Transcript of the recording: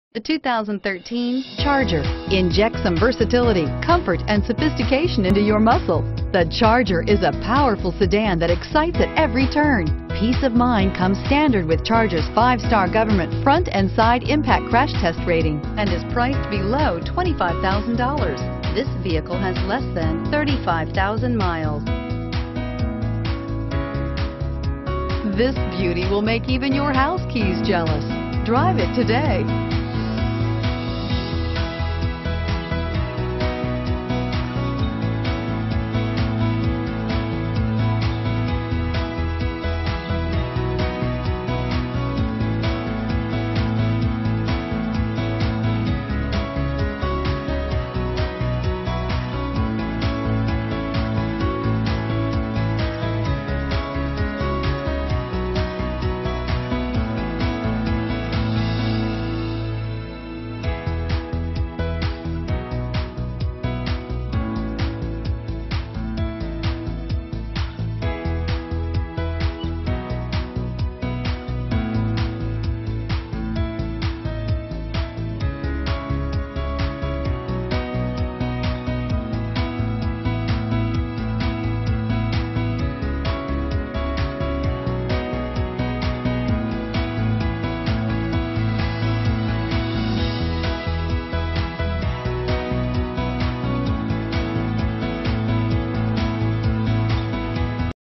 The 2013 Charger. Inject some versatility, comfort, and sophistication into your muscle. The Charger is a powerful sedan that excites at every turn. Peace of mind comes standard with Charger's 5-star government front and side impact crash test rating and is priced below $25,000. This vehicle has less than 35,000 miles. This beauty will make even your house keys jealous. Drive it today.